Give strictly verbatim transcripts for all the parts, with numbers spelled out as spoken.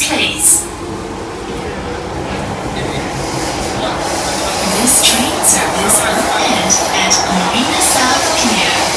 place. This train service will end at Marina South Pier.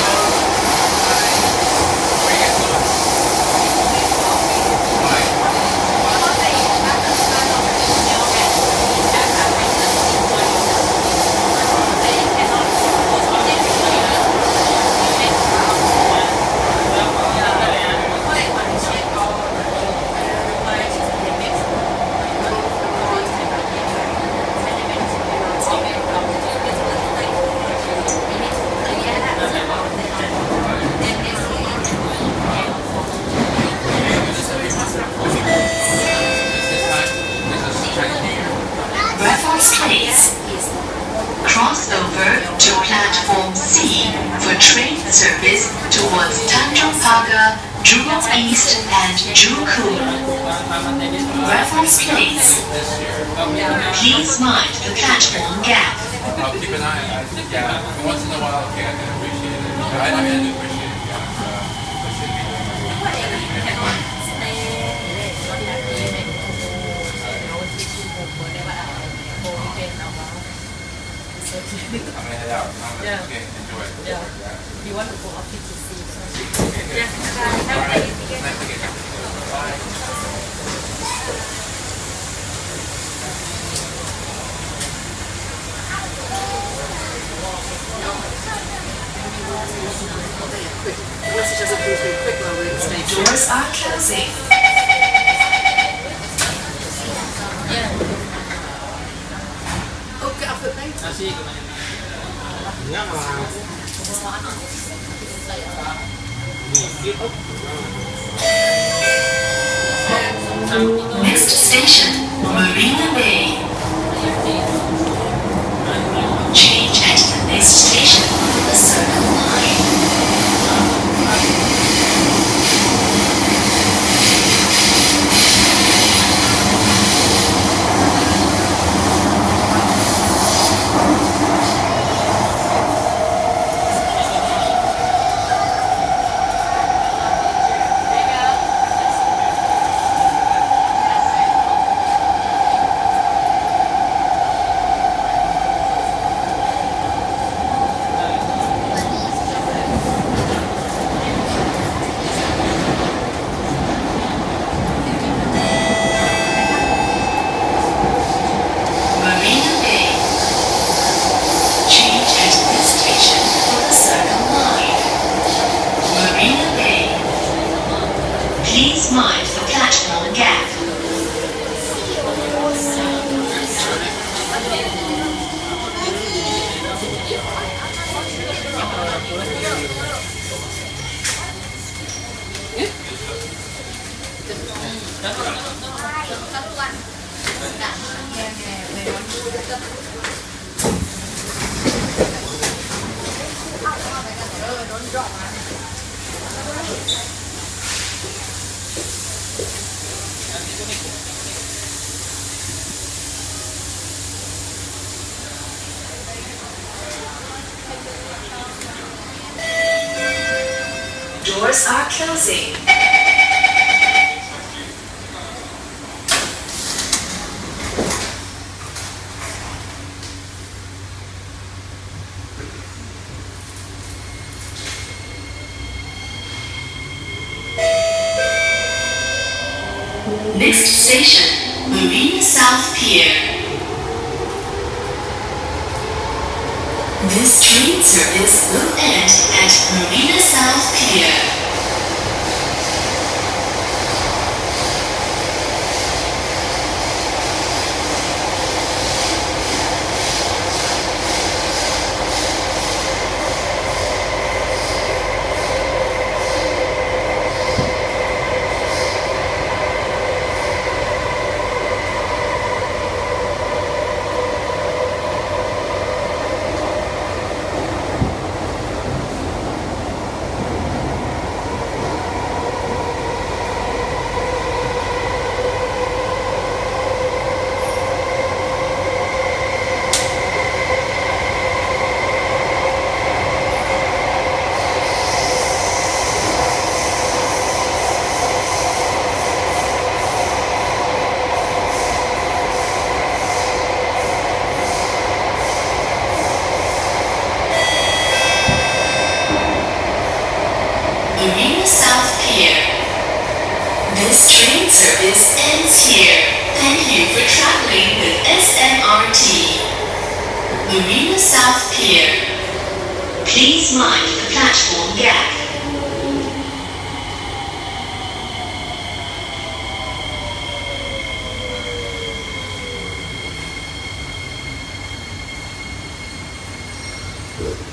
Cross over to platform C for train service towards Tanjong Pagar, Jurong East and Jurong. Reference place. Please mind the platform gap. I'll keep an eye on it. Yeah, once in a while, okay, I can appreciate it. I, I mean, I do appreciate it. Yeah, uh, it should be. I'm gonna head out. I'm gonna, Yeah. okay, enjoy it. Yeah. Yeah. You want to go up to see something? Okay, good. Yeah. All right. Nice to get you. Bye. Unless it doesn't move very quick while we're in the station. Doors are closing. Yeah. Oh, get off it, babe. Next station, Marina Bay. Change at the next station on the Circle Line. Please mind the platform gap. Doors are closing. Next station, Marina South Pier. This train service will end at Marina South Pier. service ends here. Thank you for traveling with S M R T. Marina South Pier. Please mind the platform gap. Good.